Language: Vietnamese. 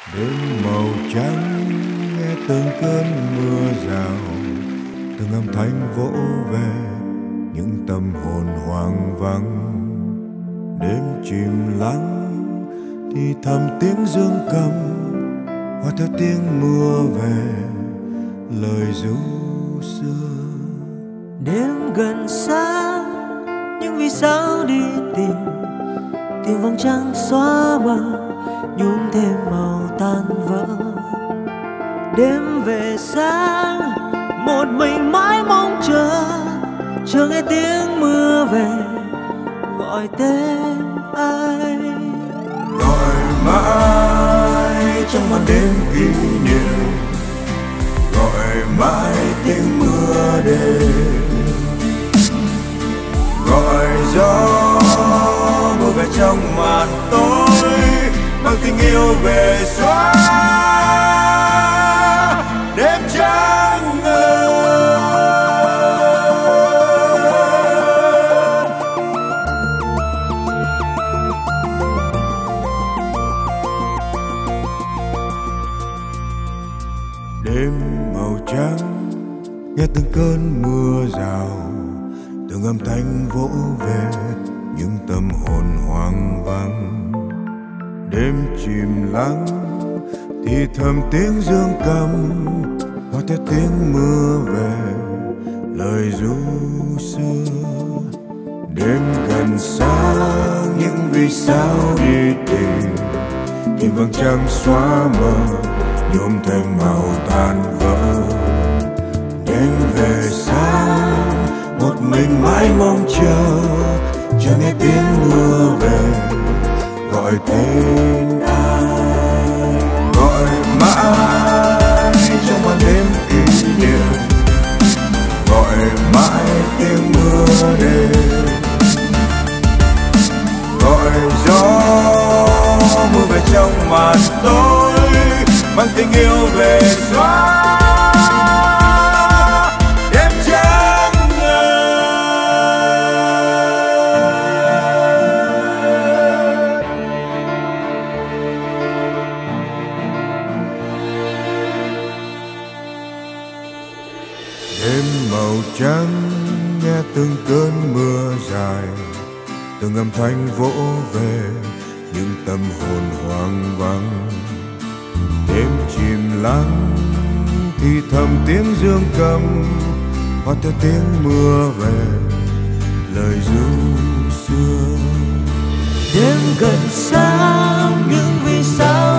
Đêm màu trắng nghe từng cơn mưa rào, từng âm thanh vỗ về những tâm hồn hoang vắng. Đêm chìm lắng thì thầm tiếng dương cầm, hòa theo tiếng mưa về lời ru xưa. Đêm gần sáng nhưng vì sao đi tìm tiếng vắng trăng xóa mờ nhuốm thêm màu tan vỡ. Đêm về sáng một mình mãi mong chờ nghe tiếng mưa về gọi tên ai. Gọi mãi trong ban đêm kỷ niệm, gọi mãi tiếng mưa đêm, gọi gió mưa về trong màn tối, mang tình yêu về xóa đêm trắng ngời. Đêm màu trắng nghe từng cơn mưa rào, từng âm thanh vỗ về những tâm hồn hoang vắng. Đêm chìm lắng thì thầm tiếng dương cầm, hòa theo tiếng mưa về lời ru xưa. Đêm gần sáng những vì sao đi tìm vầng trăng xóa mờ nhuộm thêm màu tan vỡ. Đêm về sáng một mình mãi mong chờ nghe tiếng mưa về gọi tên ai. Gọi mãi trong ban đêm kỷ niệm, gọi mãi tiếng mưa đêm, gọi gió mưa về trong màn tối, mang tình yêu về xóa đêm trắng ngời. Đêm màu trắng nghe từng cơn mưa dài, từng âm thanh vỗ về những tâm hồn hoang vắng. Đêm chìm lắng thì thầm tiếng dương cầm, hòa theo tiếng mưa về lời ru xưa. Đêm gần sáng nhưng vì sao